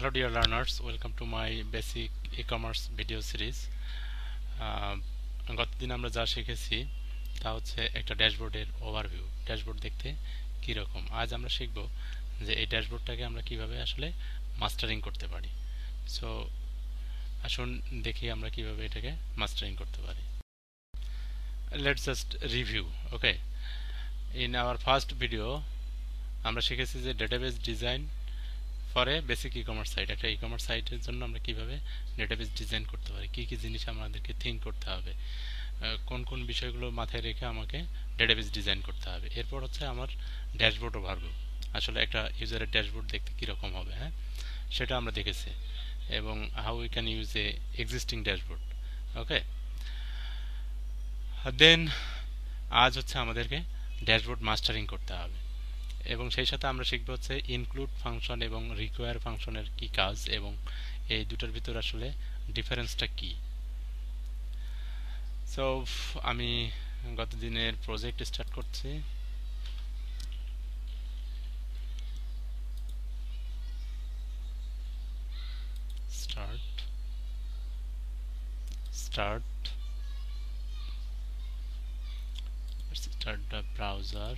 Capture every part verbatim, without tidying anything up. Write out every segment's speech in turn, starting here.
Hello dear learners, welcome to my basic e-commerce video series. গতদিন আমরা যা শিখেছি তা হচ্ছে একটা ড্যাশবোর্ডের ওভারভিউ। ড্যাশবোর্ড দেখতে কি রকম। আজ আমরা শিখব যে এই ড্যাশবোর্ডটাকে আমরা কিভাবে আসলে মাস্টারিং করতে পারি। সো আসুন দেখি আমরা কিভাবে এটাকে মাস্টারিং করতে পারি। Let's just review. Okay, in our first video আমরা শিখেছি যে database design for a basic e commerce site. একটা ই কমার্স সাইটের জন্য আমরা কিভাবে ডেটাবেস ডিজাইন করতে পারি, কী কী জিনিস আমাদেরকে থিঙ্ক করতে হবে, কোন কোন বিষয়গুলো মাথায় রেখে আমাকে ডেটাবেস ডিজাইন করতে হবে। এরপর হচ্ছে আমার ড্যাশবোর্ড ওভারভিউ, আসলে একটা ইউজারের ড্যাশবোর্ড দেখতে কীরকম হবে, হ্যাঁ সেটা আমরা দেখেছি, এবং how we can use a existing dashboard. Okay, then আজ হচ্ছে আমাদেরকে ড্যাশবোর্ড মাস্টারিং করতে হবে, এবং সেই সাথে আমরা শিখব হচ্ছে ইনক্লুড ফাংশন এবং রিকোয়ার ফাংশনের কি কাজ এবং এই দুটোর ভিতর আসলে ডিফারেন্সটা কি। সো আমি গত দিনের প্রজেক্ট স্টার্ট করছি। Start start start the browser,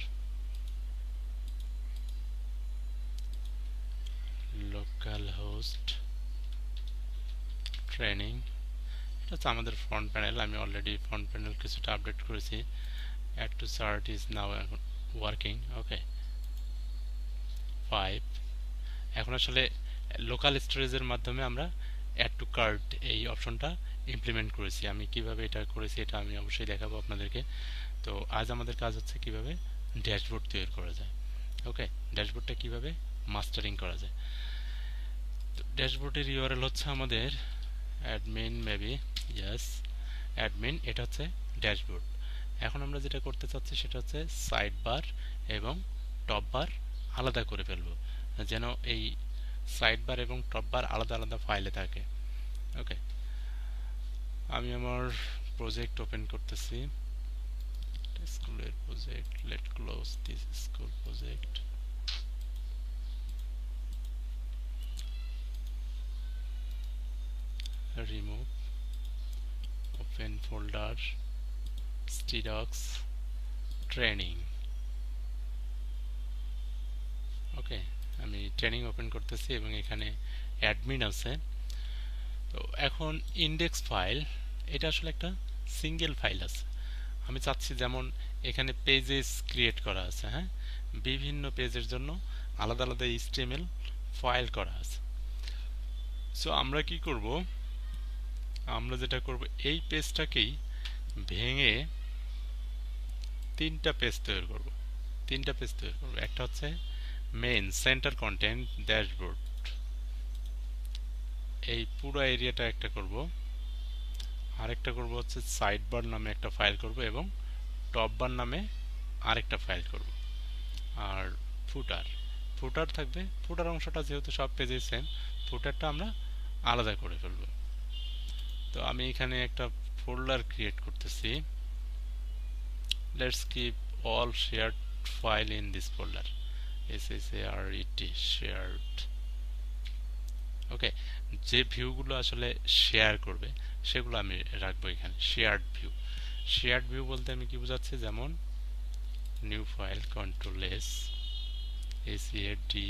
localhost training. এটা হচ্ছে আমাদের ফ্রন্ট প্যানেল। আমি অলরেডি ফ্রন্ট প্যানেল কিছুটা আপডেট করেছি। Add to chart is now working. Okay, five. এখন আসলে লোকাল স্টোরেজের মাধ্যমে আমরা অ্যাড টু কার্ট এই অপশনটা ইমপ্লিমেন্ট করেছি। আমি কিভাবে এটা করেছি এটা আমি অবশ্যই দেখাবো আপনাদেরকে। তো আজ আমাদের কাজ হচ্ছে কিভাবে ড্যাশবোর্ড তৈরি করা যায়। ওকে, ড্যাশবোর্ডটা কিভাবে মাস্টারিং করা যায়। তো ড্যাশবোর্ডের ইউআরএল হচ্ছে আমাদের অ্যাডমিন, মেবি ইয়েস অ্যাডমিন। এটা হচ্ছে ড্যাশবোর্ড। এখন আমরা যেটা করতে চাচ্ছি সেটা হচ্ছে সাইড বার এবং টপ বার আলাদা করে ফেলবো, যেন এই সাইড বার এবং টপ বার আলাদা আলাদা ফাইলে থাকে। ওকে, আমি আমার প্রজেক্ট ওপেন করতেছি, স্কুলের project. Let close this school project. remove, open folder, stdocs training। Okay, আমি ট্রেনিং ওপেন করতেছি এবং এখানে অ্যাডমিন আছে। তো এখন ইন্ডেক্স ফাইল, এটা আসলে একটা সিঙ্গেল ফাইল আছে। আমি চাচ্ছি যেমন এখানে পেজেস ক্রিয়েট করা আছে, হ্যাঁ বিভিন্ন পেজের জন্য আলাদা আলাদা এইচটিএমএল ফাইল করা আছে। সো আমরা কি করব, আমরা যেটা করব এই পেজটাকেই ভেঙে তিনটা পেজ তৈরি করব। তিনটা পেজ তৈরি করব। একটা হচ্ছে মেইন সেন্টার কন্টেন্ট ড্যাশবোর্ড, এই পুরো এরিয়াটা একটা করব। আরেকটা করব হচ্ছে সাইড বার নামে একটা ফাইল করব, এবং টপ বার নামে আরেকটা ফাইল করব। আর ফুটার ফুটার থাকবে। ফুটার অংশটা যেহেতু সব পেজে সেম, ফুটারটা আমরা আলাদা করে ফেলব। তো আমি এখানে একটা ফোল্ডার ক্রিয়েট করতেছি। Let's keep all shared file in this folder, S S A R E T, shared. Okay, যে ভিউগুলো আসলে শেয়ার করবে সেগুলো আমি রাখবো এখানে, শেয়ার্ড ভিউ। শেয়ার্ড ভিউ বলতে আমি কি বোঝাচ্ছি, যেমন new file, control S, S E A D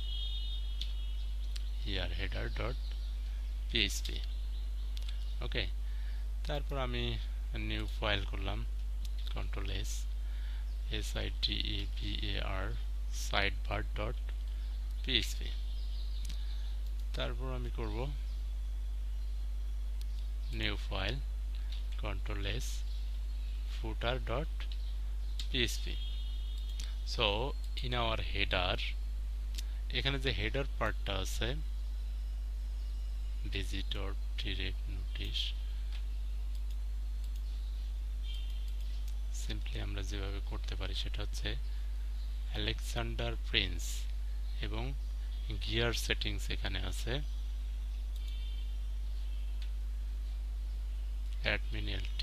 ear header dot PHP. Okay, তারপর আমি নিউ ফাইল করলাম, control S, S I D E V A R, sidebar dot PHP. তারপর আমি করব new file, control S, footer dot PHP. So in our header, এখানে যে header পার্টটা আছে, ভিজিটর ডিরেক্ট নোটিশ, সিম্পলি আমরা যেভাবে করতে পারি সেটা হচ্ছে আলেকজান্ডার প্রিন্স, এবং গিয়ার সেটিংস এখানে আছে, admin lt,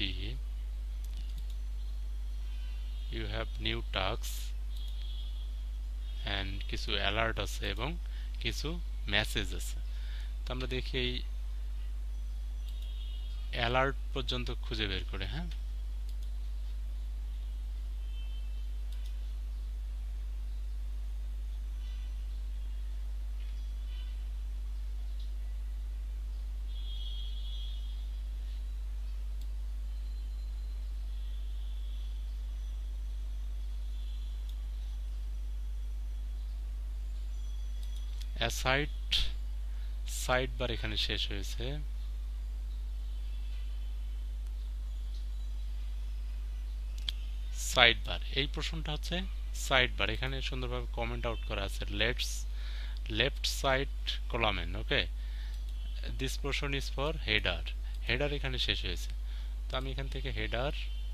you have new tasks and কিছু অ্যালার্ট আছে এবং কিছু মেসেজ আছে। আমরা দেখি এই অ্যালার্ট পর্যন্ত খুঁজে বের করে। হ্যাঁ, অ্যাসাইট সাইড বার এখানে শেষ হয়েছে। সাইড বার, এই প্রশ্নটা হচ্ছে সাইড বার। এখানে সুন্দরভাবে কমেন্ট আউট করা আছে, লেটস লেফট সাইড কলামেন। Okay, this portion is for header. Header এখানে শেষ হয়েছে, তো আমি এখান থেকে হেডার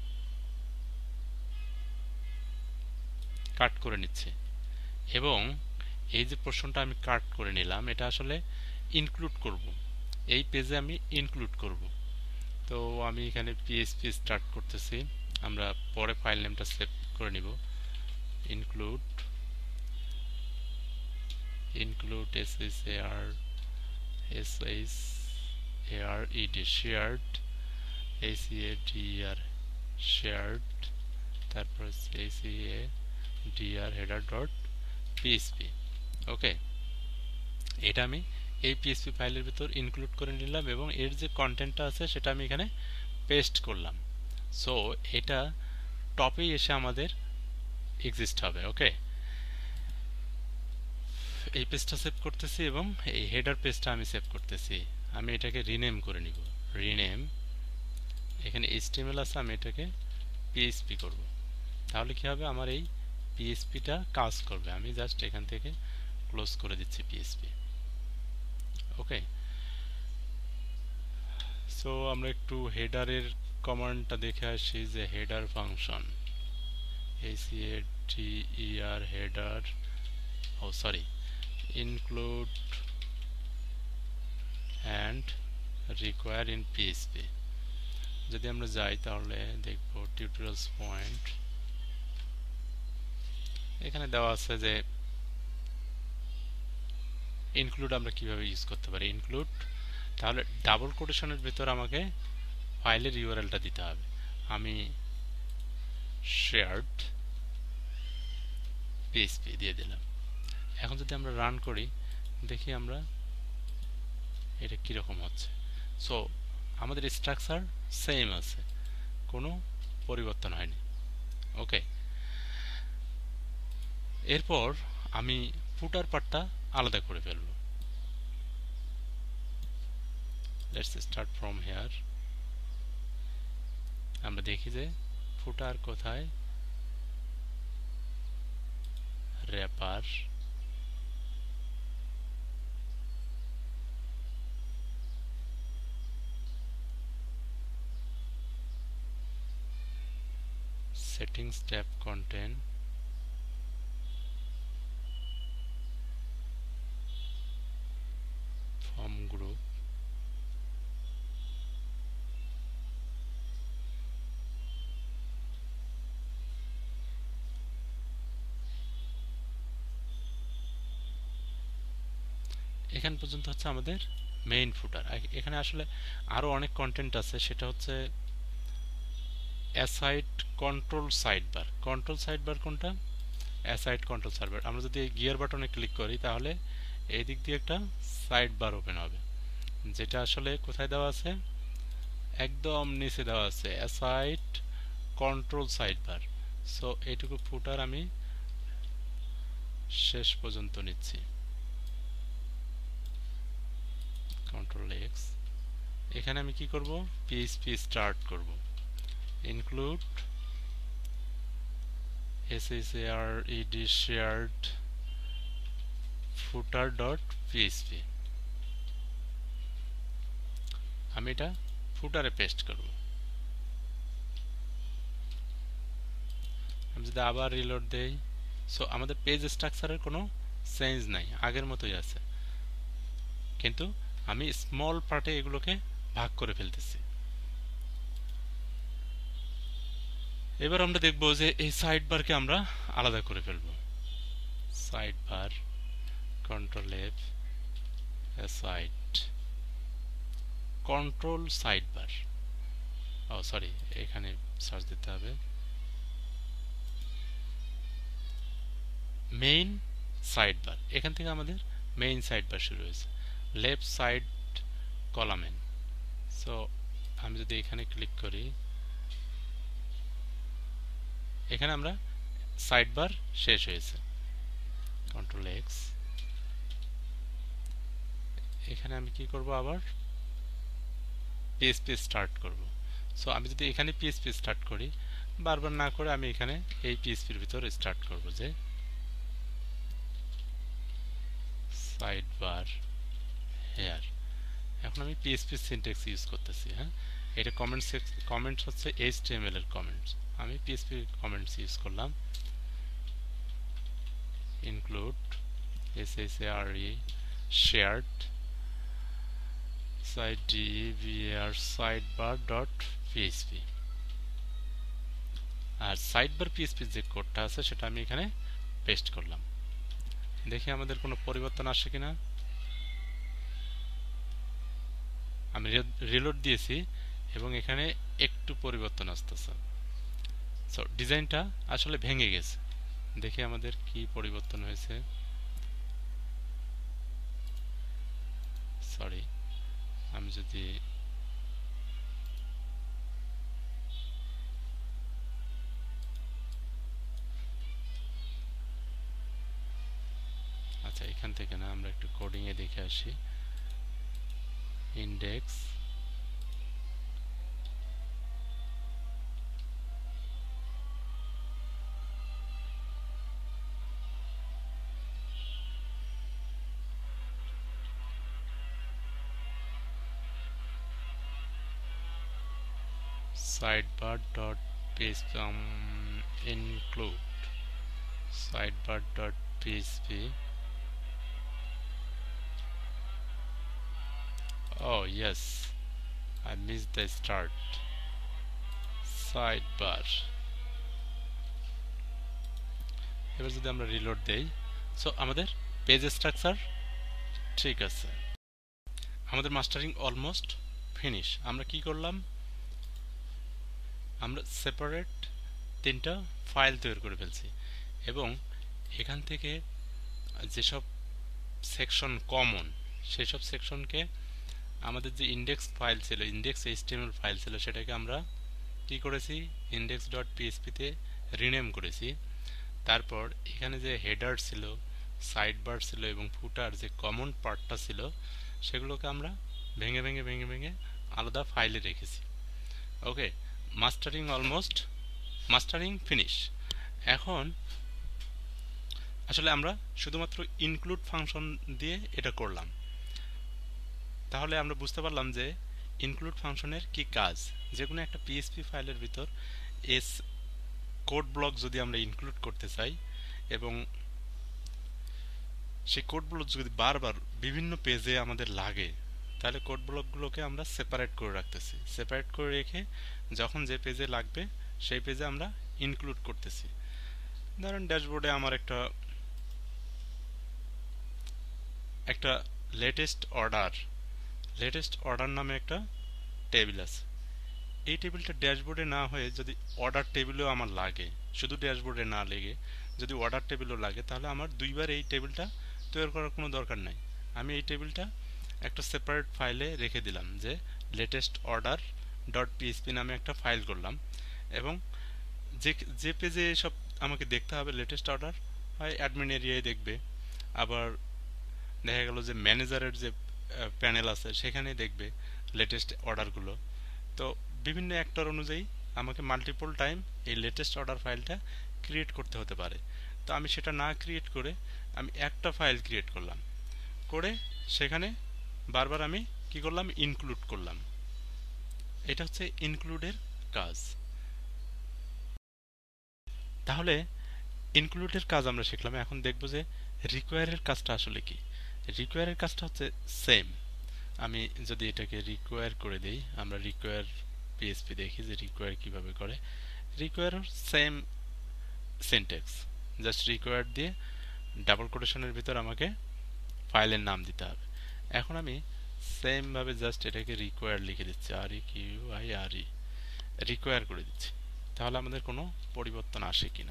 কাট করে নিচ্ছি, এবং এই যে পোর্শনটা আমি কাট করে নিলাম এটা আসলে ইনক্লুড করব, এই পেজে আমি ইনক্লুড করব। তো আমি এখানে পিএইচপি স্টার্ট করতেছি, আমরা পরে ফাইল নেমটা সেভ করে নিব। Include include S S A R S S A R E D shared, A C A D R shared, তারপর A C A D R header dot PHP. Okay, এটা আমি এই পিএইচপি ফাইলের ভিতর include করে নিলাম এবং এর যে কন্টেন্টটা আছে সেটা আমি এখানে পেস্ট করলাম। সো এটা টপেই এসে আমাদের এক্সিস্ট হবে। ওকে, এই পেজটা সেভ করতেছি এবং এই হেডার পেজটা আমি সেভ করতেছি। আমি এটাকে রিনেম করে নিব, রিনেম, এখানে এইচটিএমএল আছে, আমি এটাকে পিএইচপি করব। তাহলে কি হবে, আমার এই পিএইচপিটা কাজ করবে। আমি জাস্ট এখান থেকে ক্লোজ করে দিচ্ছি পিএইচপি। ওকে, সো আমরা একটু হেডারের কমান্ডটা দেখে আসি, যে header function H E A D E R header, oh sorry, include and require in PHP. যদি আমরা যাই তাহলে দেখব টিউটোরিয়ালস পয়েন্ট, এখানে দেওয়া আছে যে ইনক্লুড আমরা কিভাবে ইউজ করতে পারি। ইনক্লুড, তাহলে ডাবল কোটেশনের ভিতর আমাকে ফাইলের ইউআরএলটা দিতে হবে। আমি শেয়ার্ড পিএইচপি দিয়ে দিলাম। এখন যদি আমরা রান করি, দেখি আমরা এটা কীরকম হচ্ছে। সো আমাদের স্ট্রাকচার সেম আছে, কোনো পরিবর্তন হয়নি। ওকে, এরপর আমি ফুটার পার্টটা আলাদা করে ফেলব। Let's start from here. আমরা দেখি যে ফুটার কোথায়, wrapper, settings tab, content, form group, এখান পর্যন্ত হচ্ছে আমাদের মেইন ফুটার। এখানে আসলে আরো অনেক কন্টেন্ট আছে, সেটা হচ্ছে aside control sidebar. Control sidebar কোনটা? Aside control sidebar. আমরা যদি এই গিয়ার বাটনে ক্লিক করি তাহলে এই দিক দিয়ে একটা সাইড বার ওপেন হবে, যেটা আসলে কোথায় দেওয়া আছে, একদম নিচে দেওয়া আছে, অ্যাসাইড কন্ট্রোল সাইডবার। সো এইটুকু ফুটার আমি শেষ পর্যন্ত নিচ্ছি, কন্ট্রোল এক্স। এখানে আমি কি করব, পিএইচপি স্টার্ট করব, include shared shared footer dot php। আমি এটা ফুটারে পেস্ট করব। আমি যদি আবার রিলোড দেই, সো আমাদের পেজ স্ট্রাকচারের কোনো চেঞ্জ নাই, আগের মতোই আছে, কিন্তু আমি স্মল পার্টে এগুলোকে ভাগ করে ফেলতেছি। এবার আমরা দেখব যে এই সাইড বারকে আমরা আলাদা করে ফেলব। Side bar, control F, side control sidebar, oh sorry এখানে সার্চ দিতে হবে মেইন সাইডবার। এখান থেকে আমাদের মেইন সাইডবার শুরু হয়েছে, লেফট সাইড কলামেন। সো আমি যদি এখানে ক্লিক করি, এখানে আমরা সাইডবার শেষ হয়েছে, কন্ট্রোল এক্স। এখানে আমি কি করব, আবার পিএসপি স্টার্ট করব। সো আমি যদি এখানে পিএসপি স্টার্ট করি, বারবার না করে আমি এখানে এই পিএসপির ভিতর স্টার্ট করব, যে সাইডবার হেয়ার। এখন আমি পিএসপি সিনট্যাক্স ইউজ করতেছি। হ্যাঁ, এটা কমেন্টস কমেন্টস হচ্ছে এইচটিএমএল এর কমেন্টস, আমি পিএসপি কমেন্টস ইউজ করলাম। Include S S A R E shared sidebar sidebar dot php, আর সাইডবার পিএসপি যে কোডটা আছে সেটা আমি এখানে পেস্ট করলাম। দেখি আমাদের কোনো পরিবর্তন আসে কিনা। আমি রিলোড দিয়েছি এবং এখানে একটু পরিবর্তন আসতেছে। সো ডিজাইনটা আসলে ভেঙে গেছে। দেখি আমাদের কি পরিবর্তন হয়েছে। সরি, আমি যদি আচ্ছা এখান থেকে না, আমরা একটু কোডিং এ দেখে আসি। Index sidebar dot php um, include sidebar dot php. Oh yes, I missed the start. Sidebar. এবার যদি আমরা রিলোড দেই, সো আমাদের পেজ স্ট্রাকচার ঠিক আছে, আমাদের মাস্টারিং অলমোস্ট ফিনিশ। আমরা কি করলাম, আমরা সেপারেট তিনটা ফাইল তৈরি করে ফেলছি এবং এখান থেকে যেসব সেকশন কমন, সেই সব সেকশনকে আমাদের যে ইন্ডেক্স ফাইল ছিল, ইন্ডেক্স এইচটিএমএল ফাইল ছিল, সেটাকে আমরা কি করেছি, ইন্ডেক্স ডট পিএইচপিতে রিনেম করেছি। তারপর এখানে যে হেডার ছিল, সাইডবার ছিল এবং ফুটার যে কমন পার্টটা ছিল, সেগুলোকে আমরা ভেঙে ভেঙে ভেঙে ভেঙে আলাদা ফাইলে রেখেছি। Okay, mastering almost, mastering finish. এখন আসলে আমরা শুধুমাত্র ইনক্লুড ফাংশন দিয়ে এটা করলাম। তাহলে আমরা বুঝতে পারলাম যে ইনক্লুড ফাংশনের কি কাজ। যে কোনো একটা পিএইচপি ফাইলের ভিতর এস কোড ব্লক যদি আমরা ইনক্লুড করতে চাই এবং সেই কোড ব্লক যদি বারবার বিভিন্ন পেজে আমাদের লাগে, তাহলে কোড ব্লকগুলোকে আমরা সেপারেট করে রাখতেছি। সেপারেট করে রেখে যখন যে পেজে লাগবে সেই পেজে আমরা ইনক্লুড করতেছি। ধরেন ড্যাশবোর্ডে আমার একটা একটা লেটেস্ট অর্ডার লেটেস্ট অর্ডার নামে একটা টেবিল আছে। এই টেবিলটা ড্যাশবোর্ডে না হয়ে যদি অর্ডার টেবিলেও আমার লাগে, শুধু ড্যাশবোর্ডে না লেগে যদি অর্ডার টেবিলও লাগে, তাহলে আমার দুইবার এই টেবিলটা তৈরি করার কোনো দরকার নাই। আমি এই টেবিলটা একটা সেপারেট ফাইলে রেখে দিলাম, যে লেটেস্ট অর্ডার ডট পিএইচপি নামে একটা ফাইল করলাম এবং যে যে পেজে সব আমাকে দেখতে হবে লেটেস্ট অর্ডার, হয় অ্যাডমিন এরিয়ায় দেখবে, আবার দেখা গেল যে ম্যানেজারের যে প্যানেল আছে সেখানে দেখবে লেটেস্ট অর্ডারগুলো। তো বিভিন্ন অ্যাক্টর অনুযায়ী আমাকে মাল্টিপল টাইম এই লেটেস্ট অর্ডার ফাইলটা ক্রিয়েট করতে হতে পারে। তো আমি সেটা না ক্রিয়েট করে আমি একটা ফাইল ক্রিয়েট করলাম, করে সেখানে বারবার আমি কি করলাম, ইনক্লুড করলাম। এটা হচ্ছে ইনক্লুডের কাজ। তাহলে ইনক্লুডের কাজ আমরা শিখলাম। এখন দেখব যে রিকোয়ারের কাজটা আসলে কি। রিকোয়ারের কাজটা হচ্ছে সেম। আমি যদি এটাকে রিকোয়ার করে দেই, আমরা রিকোয়ার পিএইচপি দেখি যে রিকোয়ার কিভাবে করে। Require same syntax, just require দিয়ে ডাবল কোটেশনের ভিতর আমাকে ফাইলের নাম দিতে হবে। এখন আমি সেম ভাবে জাস্ট এটাকে রিকোয়ার লিখে দিচ্ছি, R E Q I R E, require করে দিচ্ছি। তাহলে আমাদের কোনো পরিবর্তন আসে কিনা।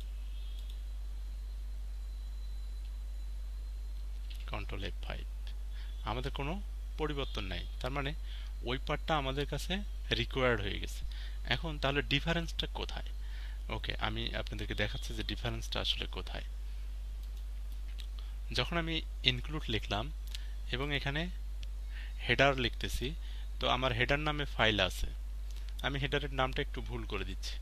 কন্ট্রোল এফ ফাইভ, আমাদের কোনো পরিবর্তন নাই, তার মানে ওই পার্টটা আমাদের কাছে রিকোয়ার্ড হয়ে গেছে। এখন তাহলে ডিফারেন্সটা কোথায়? ওকে, আমি আপনাদেরকে দেখাচ্ছি যে ডিফারেন্সটা আসলে কোথায়। যখন আমি ইনক্লুড লিখলাম এবং এখানে হেডার লিখতেছি, তো আমার হেডার নামে ফাইল আছে, আমি হেডারের নামটা একটু ভুল করে দিচ্ছি,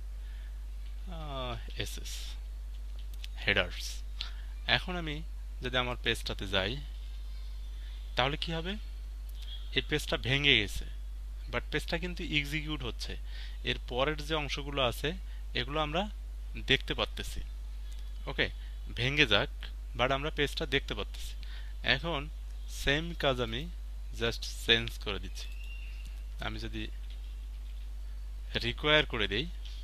এসএস হেডার্স। এখন আমি যদি আমার পেজটাতে যাই, তাহলে কি হবে, এই পেজটা ভেঙে গেছে, বাট পেজটা কিন্তু এক্সিকিউট হচ্ছে। এর পরের যে অংশগুলো আছে এগুলো আমরা দেখতে পাচ্তেছি। ওকে, ভেঙে যাক, বাট আমরা পেজটা দেখতে পাচ্তেছি। এখন সেম কাজ আমি জাস্ট চেঞ্জ করে দিচ্ছি। আমি যদি রিকোয়ার করে দেই,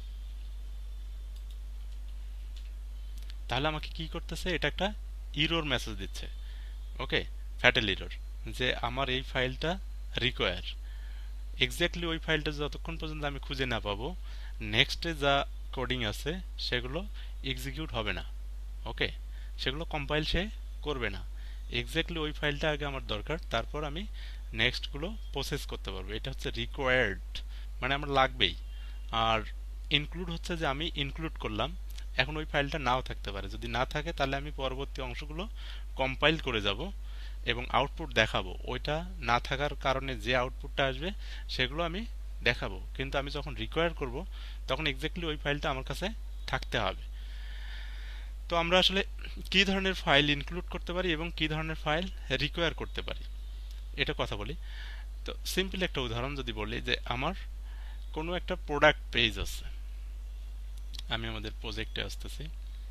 তাহলে আমাকে কি করতেছে, এটা একটা ইরর মেসেজ দিচ্ছে। ওকে, ফ্যাটাল ইরর, যে আমার এই ফাইলটা রিকোয়ার। এক্স্যাক্টলি ওই ফাইলটা যতক্ষণ পর্যন্ত আমি খুঁজে না পাবো, নেক্সটে যা কোডিং আছে সেগুলো এক্সিকিউট হবে না। ওকে, সেগুলো কম্পাইল সে করবে না। এক্স্যাক্টলি ওই ফাইলটা আগে আমার দরকার, তারপর আমি নেক্সটগুলো প্রসেস করতে পারবো। এটা হচ্ছে রিকোয়ার্ড, মানে আমার লাগবেই। আর ইনক্লুড হচ্ছে যে আমি ইনক্লুড করলাম, এখন ওই ফাইলটা নাও থাকতে পারে, যদি না থাকে তাহলে আমি পরবর্তী অংশগুলো কম্পাইল করে যাব এবং আউটপুট দেখাবো। ওইটা না থাকার কারণে যে আউটপুটটা আসবে সেগুলো আমি দেখাবো, কিন্তু আমি যখন রিকোয়ার করব তখন এক্স্যাক্টলি ওই ফাইলটা আমার কাছে থাকতে হবে। তো আমরা আসলে কি ধরনের ফাইল ইনক্লুড করতে পারি এবং কি ধরনের ফাইল রিকোয়ার করতে পারি এটা কথা বলি। তো সিম্পল একটা উদাহরণ যদি বলি, যে আমার কোনো একটা প্রোডাক্ট পেজ আছে, আমি আমাদের প্রজেক্টে আসতেছি,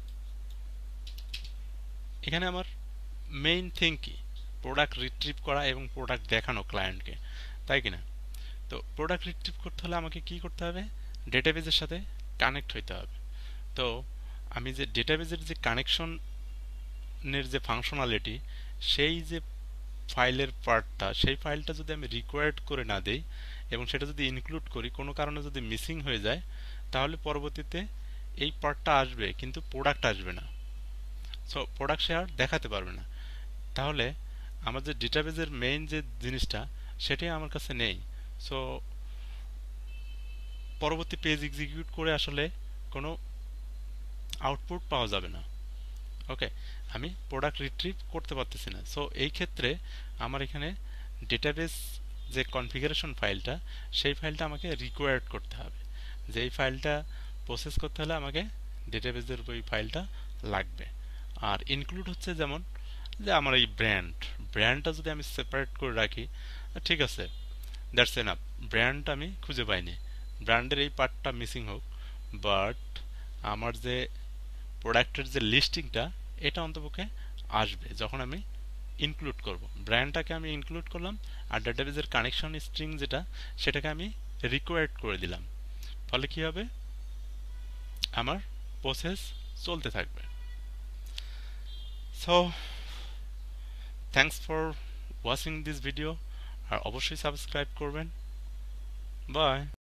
এখানে আমার মেইন থিং কি, প্রোডাক্ট রিট্রিভ করা এবং প্রোডাক্ট দেখানো ক্লায়েন্টকে, তাই কিনা? তো প্রোডাক্ট রিট্রিভ করতে হলে আমাকে কি করতে হবে, ডেটাবেজের সাথে কানেক্ট হইতে হবে। তো আমি যে ডেটাবেজের যে কানেকশনের যে ফাংশনালিটি, সেই যে ফাইলের পার্টটা, সেই ফাইলটা যদি আমি রিকোয়ার্ড করে না দেই এবং সেটা যদি ইনক্লুড করি, কোনো কারণে যদি মিসিং হয়ে যায়, তাহলে পরবর্তীতে এই পার্টটা আসবে কিন্তু প্রোডাক্ট আসবে না। সো প্রোডাক্ট সে আর দেখাতে পারবে না। তাহলে আমার যে ডেটাবেজের মেইন যে জিনিসটা, সেটাই আমার কাছে নেই। সো পরবর্তী পেজ এক্সিকিউট করে আসলে কোনো আউটপুট পাওয়া যাবে না। ওকে, আমি প্রোডাক্ট রিট্রিভ করতে পারতেছি না। সো এই ক্ষেত্রে আমার এখানে ডেটাবেস যে কনফিগারেশন ফাইলটা, সেই ফাইলটা আমাকে রিকোয়ার্ড করতে হবে, যে এই ফাইলটা প্রসেস করতে হলে আমাকে ডেটাবেসের ওই ফাইলটা লাগবে। আর ইনক্লুড হচ্ছে যেমন যে আমার এই ব্র্যান্ড, ব্র্যান্ডটা যদি আমি সেপারেট করে রাখি, ঠিক আছে, দ্যাটস এনাফ। ব্র্যান্ড আমি খুঁজে পাইনি, ব্র্যান্ডের এই পার্টটা মিসিং হোক, বাট আমার যে প্রোডাক্টের যে লিস্টিংটা, এটা অন্তপক্ষে আসবে যখন আমি ইনক্লুড করব। ব্র্যান্ডটাকে আমি ইনক্লুড করলাম, আর ডেটাবেজের কানেকশন স্ট্রিং যেটা, সেটাকে আমি রিকোয়ার্ড করে দিলাম। ফলে কি হবে, আমার প্রসেস চলতে থাকবে। So thanks for watching this video, আর অবশ্যই সাবস্ক্রাইব করবেন। বাই।